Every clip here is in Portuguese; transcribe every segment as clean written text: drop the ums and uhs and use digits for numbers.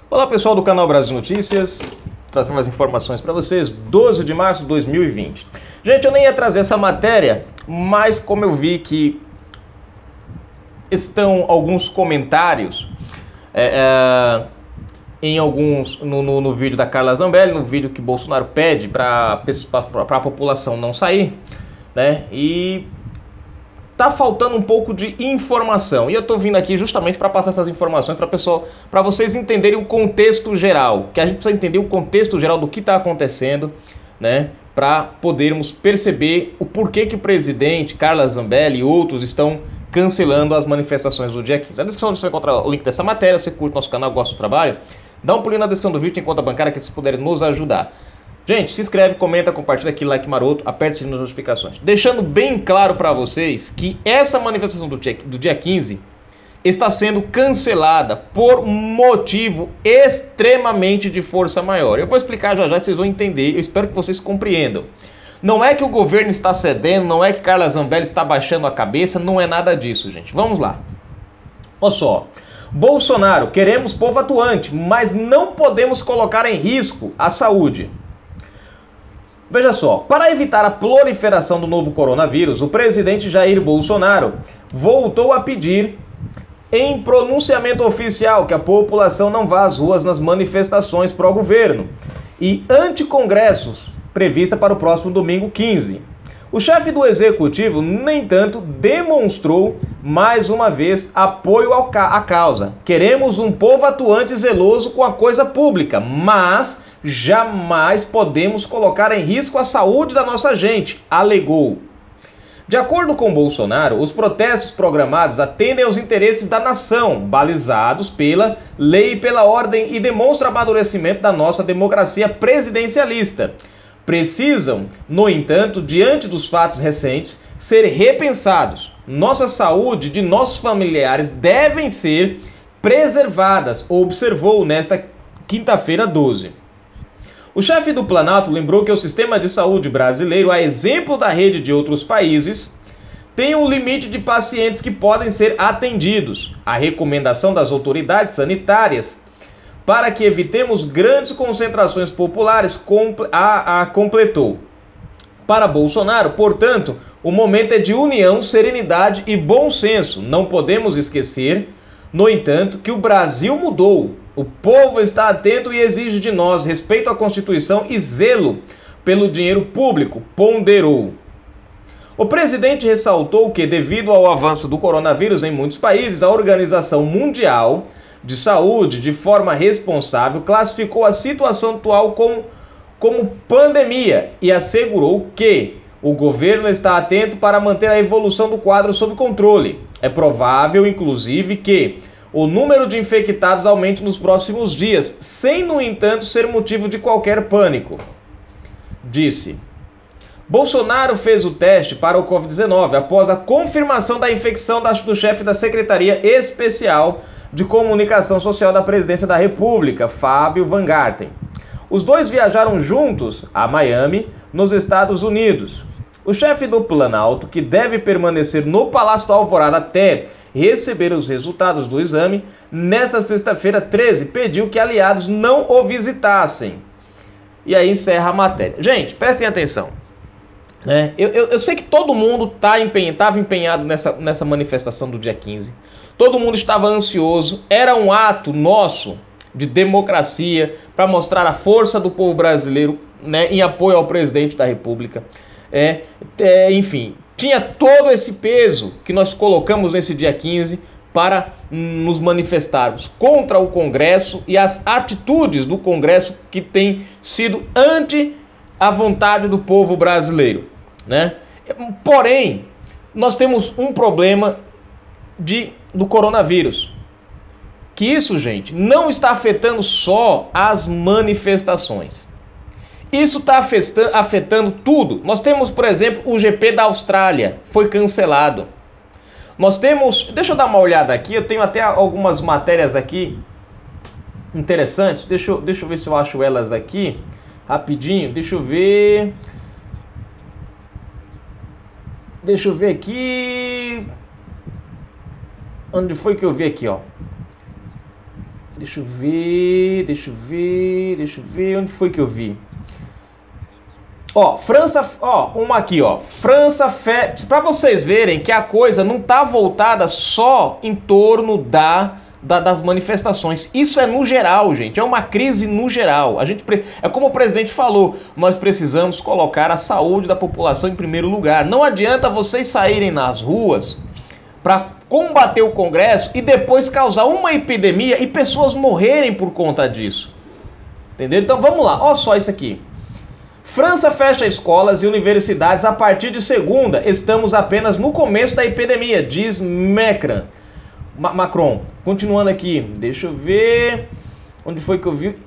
Olá pessoal do canal Brasil Notícias, trazendo mais informações para vocês, 12 de março de 2020. Gente, eu nem ia trazer essa matéria, mas como eu vi que estão alguns comentários no vídeo da Carla Zambelli, no vídeo que Bolsonaro pede para a população não sair, né? E tá faltando um pouco de informação. E eu tô vindo aqui justamente para passar essas informações para vocês entenderem o contexto geral, que a gente precisa entender o contexto geral do que está acontecendo, né? Para podermos perceber o porquê que o presidente Carla Zambelli e outros estão cancelando as manifestações do dia 15. Na descrição você vai encontrar o link dessa matéria. Se você curte nosso canal, gosta do trabalho, dá um pulinho na descrição do vídeo, tem conta bancária que vocês puderem nos ajudar. Gente, se inscreve, comenta, compartilha aqui, like maroto, aperte o sininho das notificações. Deixando bem claro para vocês que essa manifestação do dia 15 está sendo cancelada por um motivo extremamente de força maior. Eu vou explicar já já, vocês vão entender, eu espero que vocês compreendam. Não é que o governo está cedendo, não é que Carla Zambelli está baixando a cabeça, não é nada disso, gente. Vamos lá. Olha só. Bolsonaro, queremos povo atuante, mas não podemos colocar em risco a saúde. Veja só, para evitar a proliferação do novo coronavírus, o presidente Jair Bolsonaro voltou a pedir em pronunciamento oficial que a população não vá às ruas nas manifestações pró-governo e anticongressos prevista para o próximo domingo 15. O chefe do executivo, no entanto, demonstrou mais uma vez apoio à causa. Queremos um povo atuante e zeloso com a coisa pública, mas jamais podemos colocar em risco a saúde da nossa gente, alegou. De acordo com Bolsonaro, os protestos programados atendem aos interesses da nação, balizados pela lei e pela ordem, e demonstram amadurecimento da nossa democracia presidencialista. Precisam, no entanto, diante dos fatos recentes, ser repensados. Nossa saúde de nossos familiares devem ser preservadas, observou nesta quinta-feira 12. O chefe do Planalto lembrou que o sistema de saúde brasileiro, a exemplo da rede de outros países, tem um limite de pacientes que podem ser atendidos. A recomendação das autoridades sanitárias para que evitemos grandes concentrações populares, completou. Para Bolsonaro, portanto, o momento é de união, serenidade e bom senso. Não podemos esquecer, no entanto, que o Brasil mudou. O povo está atento e exige de nós respeito à Constituição e zelo pelo dinheiro público, ponderou. O presidente ressaltou que, devido ao avanço do coronavírus em muitos países, a Organização Mundial de Saúde, de forma responsável, classificou a situação atual como pandemia e assegurou que o governo está atento para manter a evolução do quadro sob controle. É provável, inclusive, que o número de infectados aumente nos próximos dias, sem, no entanto, ser motivo de qualquer pânico, disse. Bolsonaro fez o teste para o Covid-19 após a confirmação da infecção do chefe da Secretaria Especial de Comunicação Social da Presidência da República, Fábio Van Garten. Os dois viajaram juntos a Miami, nos Estados Unidos. O chefe do Planalto, que deve permanecer no Palácio do Alvorada até receber os resultados do exame, nesta sexta-feira 13, pediu que aliados não o visitassem. E aí encerra a matéria. Gente, prestem atenção. Eu sei que todo mundo estava empenhado nessa manifestação do dia 15. Todo mundo estava ansioso. Era um ato nosso de democracia para mostrar a força do povo brasileiro, né, em apoio ao presidente da República. Enfim, tinha todo esse peso que nós colocamos nesse dia 15 para nos manifestarmos contra o Congresso e as atitudes do Congresso que têm sido ante a vontade do povo brasileiro, né? Porém, nós temos um problema do coronavírus. Que isso, gente, não está afetando só as manifestações. Isso está afetando tudo. Nós temos, por exemplo, o GP da Austrália, foi cancelado. Nós temos, deixa eu dar uma olhada aqui, eu tenho até algumas matérias aqui interessantes. Deixa eu ver se eu acho elas aqui, rapidinho, deixa eu ver aqui, onde foi que eu vi aqui, ó. Deixa eu ver, onde foi que eu vi? Ó, França, ó, uma aqui, ó. França, para vocês verem que a coisa não tá voltada só em torno das manifestações. Isso é no geral, gente. É uma crise no geral. É como o presidente falou, nós precisamos colocar a saúde da população em primeiro lugar. Não adianta vocês saírem nas ruas para combater o Congresso e depois causar uma epidemia e pessoas morrerem por conta disso. Entendeu? Então vamos lá, olha só isso aqui. França fecha escolas e universidades a partir de segunda. Estamos apenas no começo da epidemia, diz Macron. Continuando aqui, deixa eu ver. Onde foi que eu vi?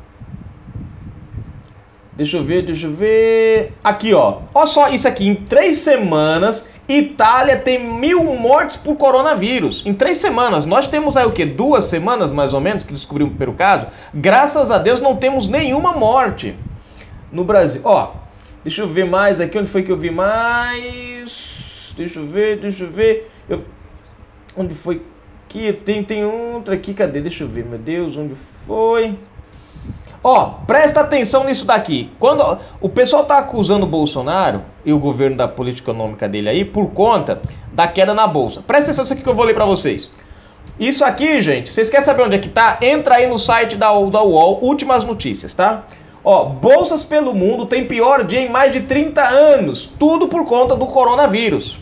Deixa eu ver. Aqui, ó. Olha só isso aqui. Em 3 semanas, Itália tem 1.000 mortes por coronavírus. Em 3 semanas. Nós temos aí o quê? 2 semanas, mais ou menos, que descobrimos o primeiro caso. Graças a Deus não temos nenhuma morte no Brasil. Ó, deixa eu ver mais aqui. Onde foi que eu vi mais? Deixa eu ver. Onde foi que tem outra aqui? Cadê? Deixa eu ver, meu Deus, onde foi? Ó, presta atenção nisso daqui. Quando o pessoal tá acusando o Bolsonaro e o governo da política econômica dele aí por conta da queda na bolsa. Presta atenção nisso aqui que eu vou ler pra vocês. Isso aqui, gente, vocês querem saber onde é que tá? Entra aí no site da UOL, últimas notícias, tá? Ó, bolsas pelo mundo tem pior dia em mais de 30 anos. Tudo por conta do coronavírus.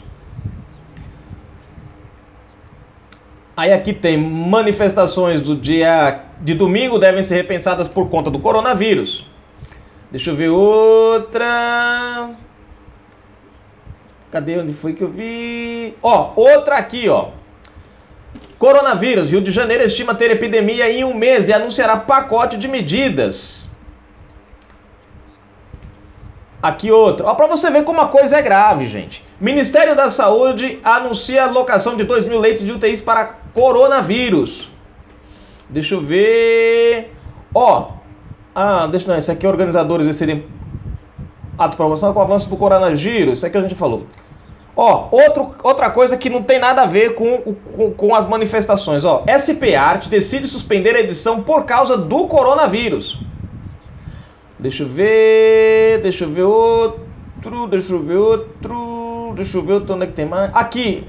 Aí aqui tem manifestações do dia de domingo devem ser repensadas por conta do coronavírus. Deixa eu ver outra. Cadê? Onde foi que eu vi? Ó, outra aqui, ó. Coronavírus. Rio de Janeiro estima ter epidemia em 1 mês e anunciará pacote de medidas. Aqui outra. Ó, pra você ver como a coisa é grave, gente. Ministério da Saúde anuncia a alocação de 2.000 leitos de UTIs para coronavírus. Deixa eu ver. Ó. Não, esse aqui é organizadores decidem ato promocional com o avanço do coronavírus. Isso aqui a gente falou. Ó, outra coisa que não tem nada a ver com as manifestações. Ó, SP Art decide suspender a edição por causa do coronavírus. Deixa eu ver outro. Onde é que tem mais? Aqui,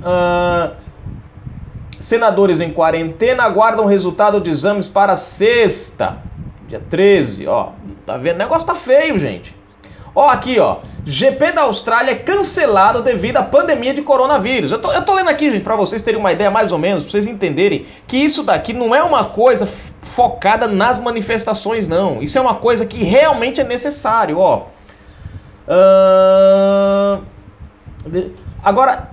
senadores em quarentena aguardam resultado de exames para sexta, dia 13, ó. Tá vendo? O negócio tá feio, gente. Ó, aqui, ó. GP da Austrália é cancelado devido à pandemia de coronavírus. Eu tô lendo aqui, gente, pra vocês terem uma ideia mais ou menos, pra vocês entenderem que isso daqui não é uma coisa focada nas manifestações, não. Isso é uma coisa que realmente é necessário, ó. Agora,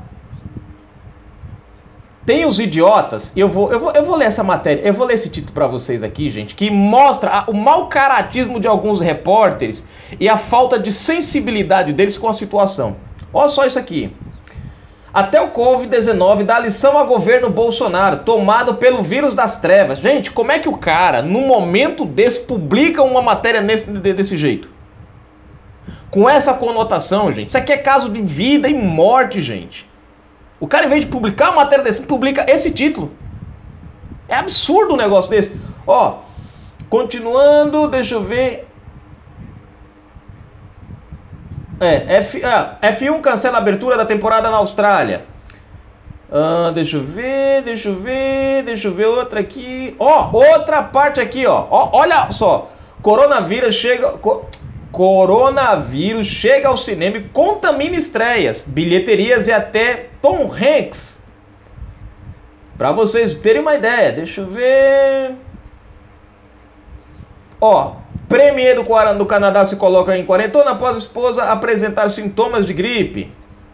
tem os idiotas, eu vou ler essa matéria, eu vou ler esse título pra vocês aqui, gente, que mostra o mau caratismo de alguns repórteres e a falta de sensibilidade deles com a situação. Olha só isso aqui. Até o Covid-19 dá lição ao governo Bolsonaro, tomado pelo vírus das trevas. Gente, como é que o cara, num momento desse, publica uma matéria desse jeito? Com essa conotação, gente. Isso aqui é caso de vida e morte, gente. O cara, em vez de publicar uma matéria desse, publica esse título. É absurdo um negócio desse. Ó, continuando, deixa eu ver. F1 cancela a abertura da temporada na Austrália. Deixa eu ver outra aqui. Ó, outra parte aqui, ó. Olha só. Coronavírus chega ao cinema e contamina estreias, bilheterias e até Tom Hanks. Pra vocês terem uma ideia, deixa eu ver. Ó, Premier do Canadá se coloca em quarentena após a esposa apresentar sintomas de gripe.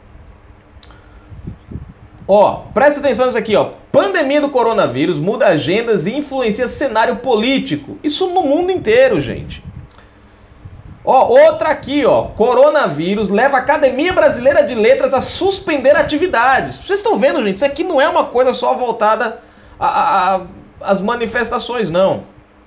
Ó, presta atenção nisso aqui, ó. Pandemia do coronavírus muda agendas e influencia cenário político. Isso no mundo inteiro, gente. Ó, outra aqui, ó. Coronavírus leva a Academia Brasileira de Letras a suspender atividades. Vocês estão vendo, gente? Isso aqui não é uma coisa só voltada às manifestações, não.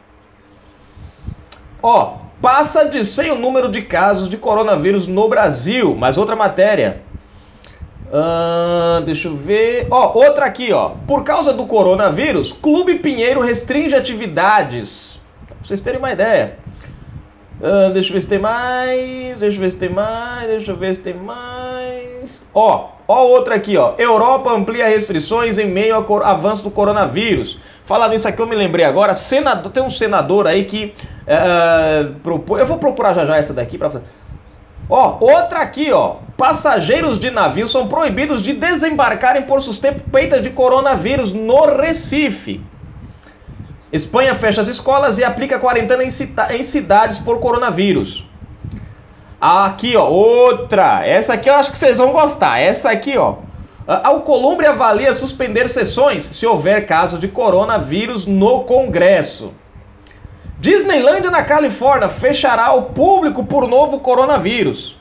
Ó, passa de 100 o número de casos de coronavírus no Brasil. Mais outra matéria. Deixa eu ver. Ó, outra aqui, ó. Por causa do coronavírus, Clube Pinheiro restringe atividades. Pra vocês terem uma ideia. Deixa eu ver se tem mais. Deixa eu ver se tem mais. Deixa eu ver se tem mais. Ó outra aqui, ó. Europa amplia restrições em meio ao avanço do coronavírus. Falar nisso aqui, eu me lembrei agora. Tem um senador aí que propôs. Eu vou procurar já essa daqui pra. Ó, outra aqui, ó. Passageiros de navio são proibidos de desembarcarem por suspeita de coronavírus no Recife. Espanha fecha as escolas e aplica quarentena em cidades por coronavírus. Aqui, ó, outra. Essa aqui eu acho que vocês vão gostar. Essa aqui, ó. Alcolumbre avalia suspender sessões se houver caso de coronavírus no Congresso. Disneylândia na Califórnia fechará ao público por novo coronavírus.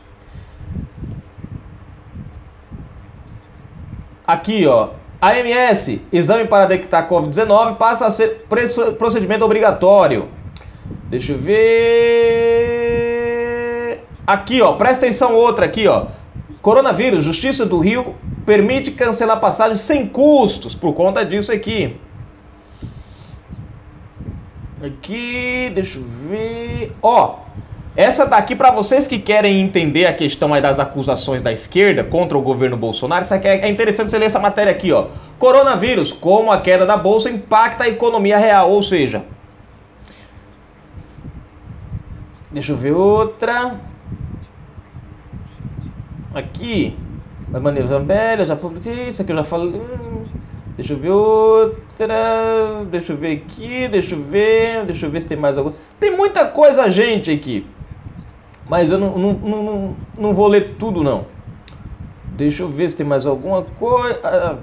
Aqui, ó. AMS, exame para detectar Covid-19 passa a ser procedimento obrigatório. Deixa eu ver. Aqui, ó. Presta atenção, outra aqui, ó. Coronavírus, Justiça do Rio permite cancelar passagens sem custos por conta disso aqui. Aqui, deixa eu ver. Ó, essa daqui para vocês que querem entender a questão aí das acusações da esquerda contra o governo Bolsonaro, isso aqui é interessante você ler essa matéria aqui, ó. Coronavírus, como a queda da bolsa impacta a economia real, ou seja... Deixa eu ver outra. Aqui. As maneiras Zambelli, eu já publiquei, isso aqui eu já falei... Deixa eu ver outra, deixa eu ver aqui, deixa eu ver se tem mais alguma. Tem muita coisa, gente, aqui. Mas eu não vou ler tudo, não. Deixa eu ver se tem mais alguma coisa.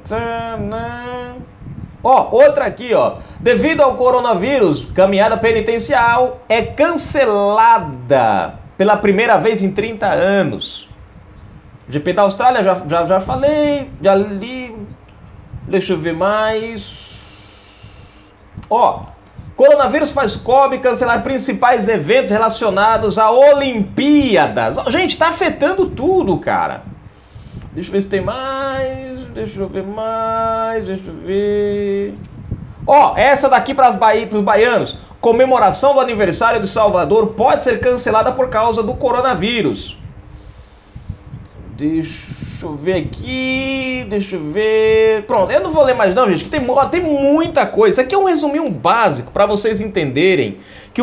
Ó, outra aqui, ó. Devido ao coronavírus, caminhada penitencial é cancelada pela primeira vez em 30 anos. GP da Austrália, já falei, já li... Deixa eu ver mais. Ó, coronavírus faz COB cancelar principais eventos relacionados a Olimpíadas. Gente, tá afetando tudo, cara. Deixa eu ver se tem mais. Deixa eu ver mais. Deixa eu ver. Ó, essa daqui para os baianos. Comemoração do aniversário de Salvador pode ser cancelada por causa do coronavírus. Deixa eu ver aqui, deixa eu ver... Pronto, eu não vou ler mais não, gente, que tem muita coisa. Isso aqui é um resuminho básico para vocês entenderem que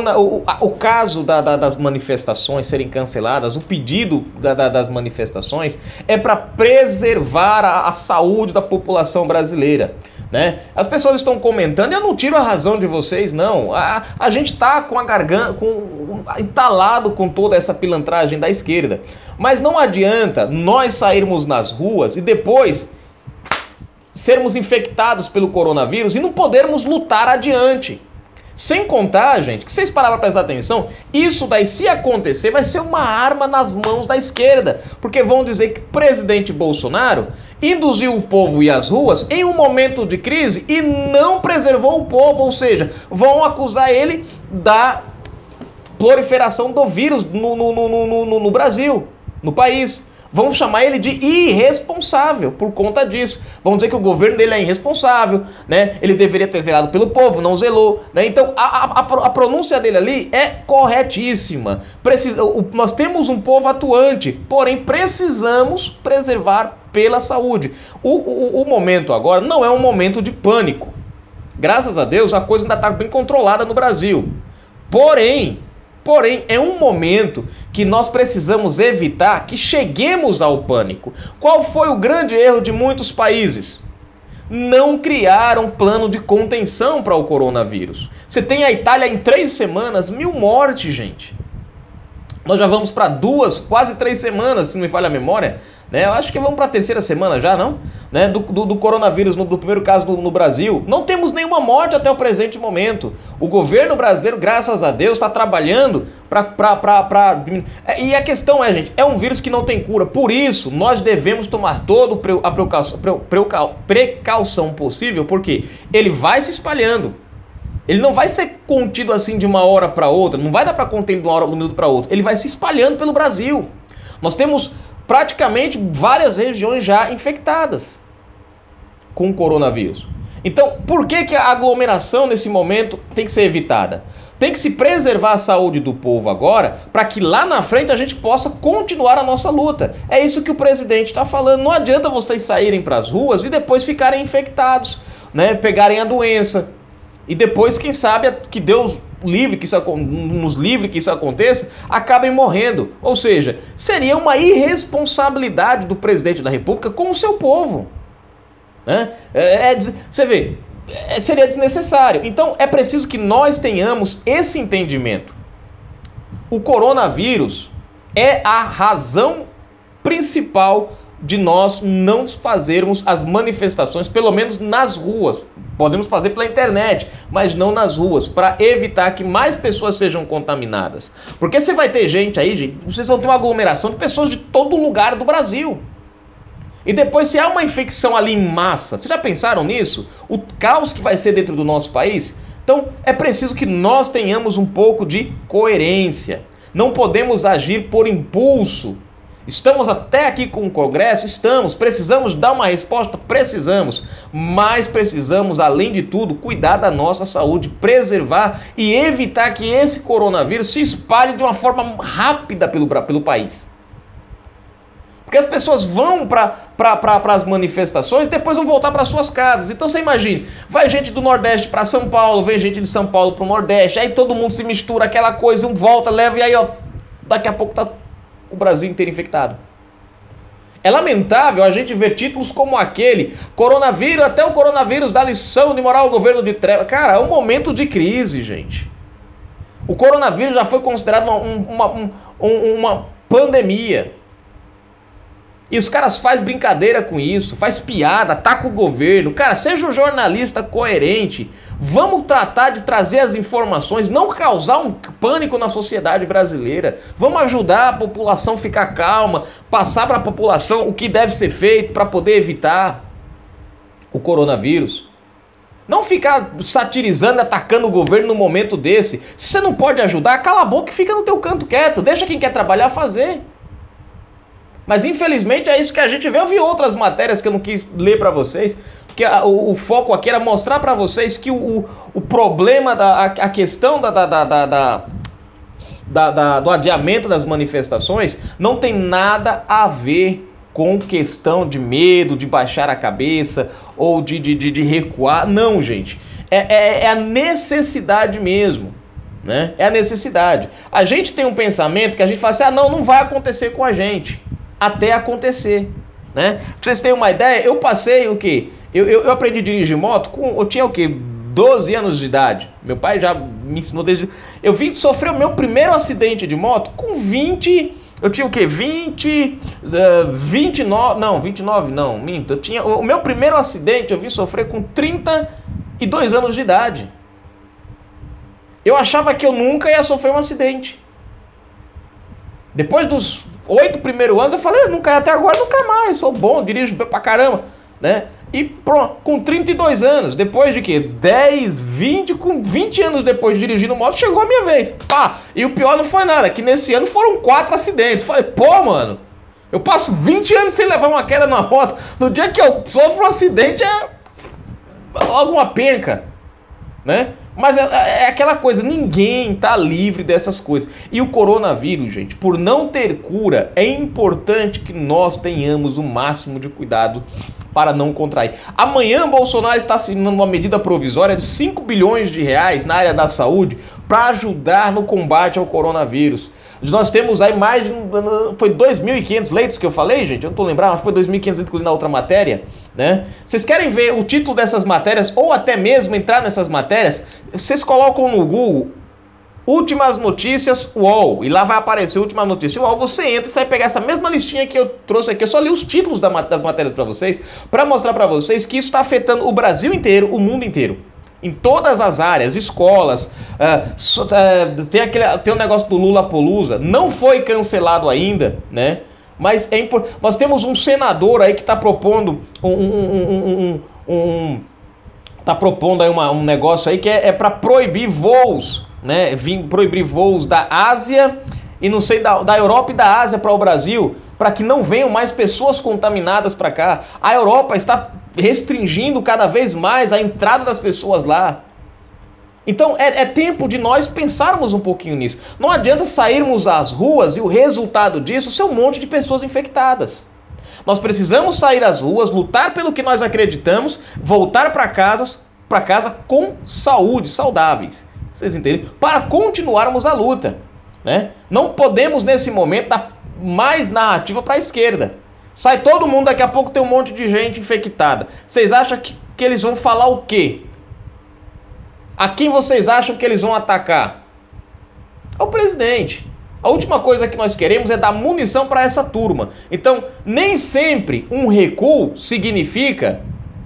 o caso das manifestações serem canceladas, o pedido das manifestações é para preservar a saúde da população brasileira. Né? As pessoas estão comentando e eu não tiro a razão de vocês, não. A gente tá com a garganta entalado com toda essa pilantragem da esquerda. Mas não adianta nós sairmos nas ruas e depois sermos infectados pelo coronavírus e não podermos lutar adiante. Sem contar, gente, que vocês pararam para prestar atenção, isso daí, se acontecer, vai ser uma arma nas mãos da esquerda. Porque vão dizer que o presidente Bolsonaro induziu o povo a ir às ruas em um momento de crise e não preservou o povo. Ou seja, vão acusar ele da proliferação do vírus no Brasil, no país. Vão chamar ele de irresponsável por conta disso. Vão dizer que o governo dele é irresponsável, né? Ele deveria ter zelado pelo povo, não zelou, né? Então a pronúncia dele ali é corretíssima. Nós temos um povo atuante, porém precisamos preservar pela saúde. O momento agora não é um momento de pânico. Graças a Deus a coisa ainda está bem controlada no Brasil. Porém, é um momento que nós precisamos evitar que cheguemos ao pânico. Qual foi o grande erro de muitos países? Não criaram plano de contenção para o coronavírus. Você tem a Itália em 3 semanas, 1000 mortes, gente. Nós já vamos para 2, quase 3 semanas, se não me falha a memória. Né? Eu acho que vamos para a 3ª semana já, não? Né? Do coronavírus, do primeiro caso no Brasil. Não temos nenhuma morte até o presente momento. O governo brasileiro, graças a Deus, está trabalhando para diminuir. E a questão é, gente, é um vírus que não tem cura. Por isso, nós devemos tomar toda a precaução possível, porque ele vai se espalhando. Ele não vai ser contido assim de uma hora para outra. Não vai dar para conter de uma hora, de um minuto para outro. Ele vai se espalhando pelo Brasil. Nós temos praticamente várias regiões já infectadas com o coronavírus. Então, por que a aglomeração nesse momento tem que ser evitada? Tem que se preservar a saúde do povo agora, para que lá na frente a gente possa continuar a nossa luta. É isso que o presidente está falando. Não adianta vocês saírem para as ruas e depois ficarem infectados, né? Pegarem a doença. E depois, quem sabe, que Deus livre que isso, nos livre que isso aconteça, acabem morrendo. Ou seja, seria uma irresponsabilidade do presidente da República com o seu povo. Né? Você vê, seria desnecessário. Então é preciso que nós tenhamos esse entendimento. O coronavírus é a razão principal de nós não fazermos as manifestações, pelo menos nas ruas. Podemos fazer pela internet, mas não nas ruas, para evitar que mais pessoas sejam contaminadas. Porque você vai ter gente aí, gente, vocês vão ter uma aglomeração de pessoas de todo lugar do Brasil. E depois, se há uma infecção ali em massa, vocês já pensaram nisso? O caos que vai ser dentro do nosso país? Então, é preciso que nós tenhamos um pouco de coerência. Não podemos agir por impulso. Estamos até aqui com o Congresso? Estamos. Precisamos dar uma resposta? Precisamos. Mas precisamos, além de tudo, cuidar da nossa saúde, preservar e evitar que esse coronavírus se espalhe de uma forma rápida pelo país. Porque as pessoas vão para as manifestações e depois vão voltar para suas casas. Então você imagine, vai gente do Nordeste para São Paulo, vem gente de São Paulo para o Nordeste, aí todo mundo se mistura, aquela coisa, um volta, leva, e aí ó, daqui a pouco tá o Brasil inteiro infectado. É lamentável a gente ver títulos como aquele, coronavírus, até o coronavírus dá lição de moral ao governo de treva. Cara, é um momento de crise, gente. O coronavírus já foi considerado uma pandemia. E os caras fazem brincadeira com isso, faz piada, ataca o governo. Cara, seja um jornalista coerente. Vamos tratar de trazer as informações, não causar um pânico na sociedade brasileira. Vamos ajudar a população a ficar calma, passar para a população o que deve ser feito para poder evitar o coronavírus. Não ficar satirizando, atacando o governo no momento desse. Se você não pode ajudar, cala a boca e fica no teu canto quieto. Deixa quem quer trabalhar fazer. Mas infelizmente é isso que a gente vê. Eu vi outras matérias que eu não quis ler para vocês, porque o foco aqui era mostrar para vocês que o problema, a questão do adiamento das manifestações não tem nada a ver com questão de medo, de baixar a cabeça ou de recuar. Não, gente. É a necessidade mesmo. Né? É a necessidade. A gente tem um pensamento que a gente fala assim, não vai acontecer com a gente. Até acontecer, né? Pra vocês terem uma ideia, eu passei o quê? Eu aprendi a dirigir moto, eu tinha o quê? 12 anos de idade. Meu pai já me ensinou desde... Eu vim sofrer o meu primeiro acidente de moto com 20... Eu tinha o quê? 29... Não, 29 não, minto. Eu tinha... O meu primeiro acidente eu vim sofrer com 32 anos de idade. Eu achava que eu nunca ia sofrer um acidente. Depois dos 8 primeiros anos, eu falei, nunca, até agora nunca mais, sou bom, dirijo pra caramba, né? E pronto, com 32 anos, depois de quê? 10, 20, com 20 anos depois de dirigindo moto, chegou a minha vez. Pá, e o pior não foi nada, que nesse ano foram 4 acidentes. Falei, pô, mano, eu passo 20 anos sem levar uma queda numa moto, no dia que eu sofro um acidente é logo uma penca, né? Mas é aquela coisa, ninguém tá livre dessas coisas. E o coronavírus, gente, por não ter cura, é importante que nós tenhamos o máximo de cuidado para não contrair. Amanhã, Bolsonaro está assinando uma medida provisória de 5 bilhões de reais na área da saúde para ajudar no combate ao coronavírus. Nós temos aí mais de... Foi 2.500 leitos que eu falei, gente? Eu não tô lembrando, mas foi 2.500 incluindo na outra matéria, né? Vocês querem ver o título dessas matérias ou até mesmo entrar nessas matérias? Vocês colocam no Google Últimas Notícias UOL e lá vai aparecer Últimas Notícias UOL. Você entra e você vai pegar essa mesma listinha que eu trouxe aqui. Eu só li os títulos das matérias para vocês, para mostrar para vocês que isso está afetando o Brasil inteiro, o mundo inteiro. Em todas as áreas, escolas, tem um negócio do Lula-Palusa, não foi cancelado ainda, né? Mas nós temos um senador aí que está propondo aí um negócio aí que é para proibir voos, né? Proibir voos da Ásia e não sei da Europa e da Ásia para o Brasil, para que não venham mais pessoas contaminadas para cá. A Europa está restringindo cada vez mais a entrada das pessoas lá. Então é tempo de nós pensarmos um pouquinho nisso. Não adianta sairmos às ruas e o resultado disso ser um monte de pessoas infectadas. Nós precisamos sair às ruas, lutar pelo que nós acreditamos, voltar para casa com saúde, saudáveis. Vocês entendem? Para continuarmos a luta, né? Não podemos nesse momento dar mais narrativa para a esquerda. Sai todo mundo, daqui a pouco tem um monte de gente infectada. Vocês acham que eles vão falar o quê? A quem vocês acham que eles vão atacar? Ao presidente. A última coisa que nós queremos é dar munição para essa turma. Então, nem sempre um recuo significa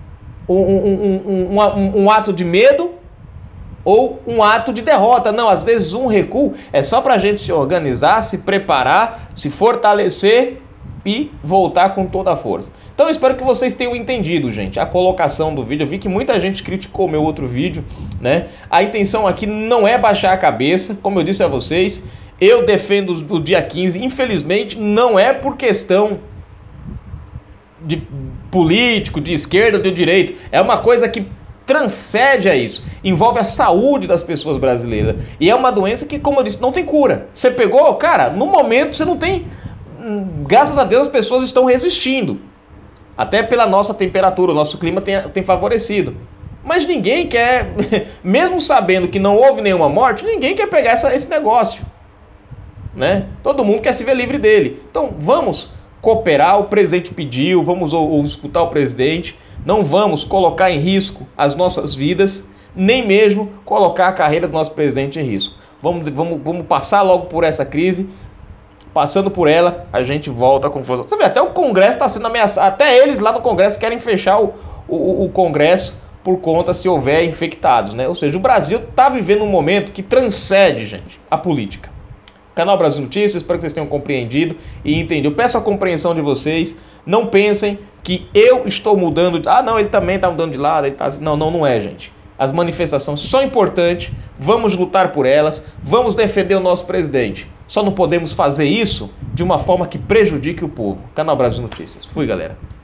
um ato de medo ou um ato de derrota. Não, às vezes um recuo é só para a gente se organizar, se preparar, se fortalecer e voltar com toda a força. Então eu espero que vocês tenham entendido, gente, a colocação do vídeo. Eu vi que muita gente criticou meu outro vídeo, né? A intenção aqui não é baixar a cabeça, como eu disse a vocês. Eu defendo o dia 15, infelizmente não é por questão de político, de esquerda ou de direita. É uma coisa que transcende a isso, envolve a saúde das pessoas brasileiras. E é uma doença que, como eu disse, não tem cura. Você pegou, cara, no momento você não tem... Graças a Deus as pessoas estão resistindo. Até pela nossa temperatura, o nosso clima tem favorecido. Mas ninguém quer, mesmo sabendo que não houve nenhuma morte, ninguém quer pegar esse negócio, né? Todo mundo quer se ver livre dele. Então vamos cooperar, o presidente pediu, vamos escutar o presidente. Não vamos colocar em risco as nossas vidas, nem mesmo colocar a carreira do nosso presidente em risco. Vamos passar logo por essa crise. Passando por ela, a gente volta com força. Você vê, até o Congresso está sendo ameaçado. Até eles lá no Congresso querem fechar o Congresso por conta se houver infectados, né? Ou seja, o Brasil está vivendo um momento que transcende, gente, a política. Canal Brasil Notícias, espero que vocês tenham compreendido e entendido. Eu peço a compreensão de vocês. Não pensem que eu estou mudando. Ah, não, ele também está mudando de lado. Ele tá... Não é, gente. As manifestações são importantes. Vamos lutar por elas. Vamos defender o nosso presidente. Só não podemos fazer isso de uma forma que prejudique o povo. Canal Brasil Notícias. Fui, galera.